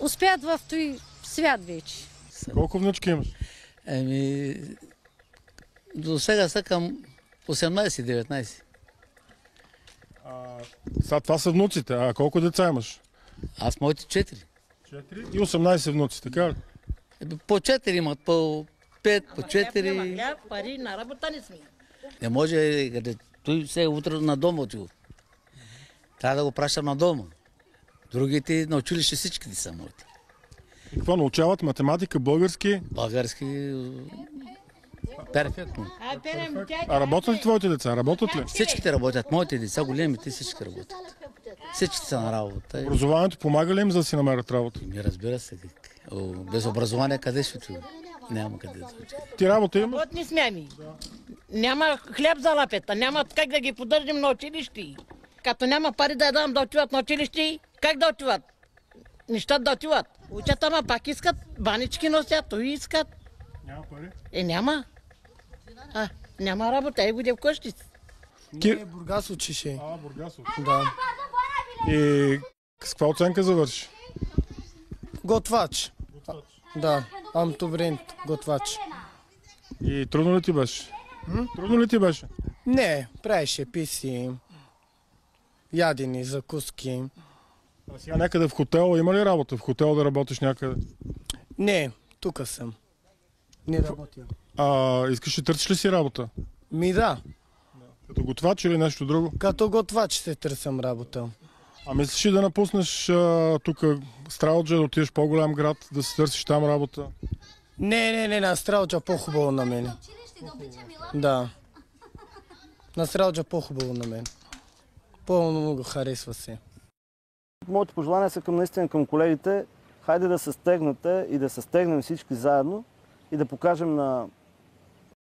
успеят в този свят вече. Колко внучки имаш? До сега са към 18-19. Сега това са внуците. А колко деца имаш? Аз моите 4. 4 и 18 внуци, така ли? По 4 имат, по 5, по 4. Хляб, пари, на работа не сме. Не може, той се утре на дома отива. Трябва да го пращам на дома. Другите на училище всичките са моите. И какво научават? Математика, български? Български перфектно. А работят ли твоите деца? Работят ли? Всичките работят. Моите деца, големите, всички работят. Всички са на работа. Образованието помага ли им за да си намерят работа? Разбира се. Без образование къде ще отива? Няма къде да отива. Ти работа имаш? Работни сме ми. Няма хляб за лапета, няма как да ги поддържим на училище. Като няма пари да дам да отиват на училище, как да отиват? Нещата да отиват. Учат, ама пак искат, банички носят, той искат. Няма пари. Няма. Няма работа, го вкъщи. Не, Бургас учеше. Бургас. Да. И с каква оценка завърши? Готвач. Да, амтобрент, готвач. И трудно ли ти беше? Трудно ли ти беше? Не, правеше писи, ядени, закуски. А сега някъде в хотел има ли работа? В хотел да работиш някъде? Не, тук съм. Не работя. Искаш да търсиш ли си работа? Да, Като готвач или нещо друго? като готвач се търсям работа. Мислиш ли да напуснеш тук Стралджа, да отидеш в по-голям град, да си търсиш там работа? Не, на Стралджа по-хубаво на мен. Да. На Стралджа по-хубаво на мен. По-много харесва се. Моите пожелания са наистина към колегите. Хайде да се стегнете и да се стегнем всички заедно и да покажем на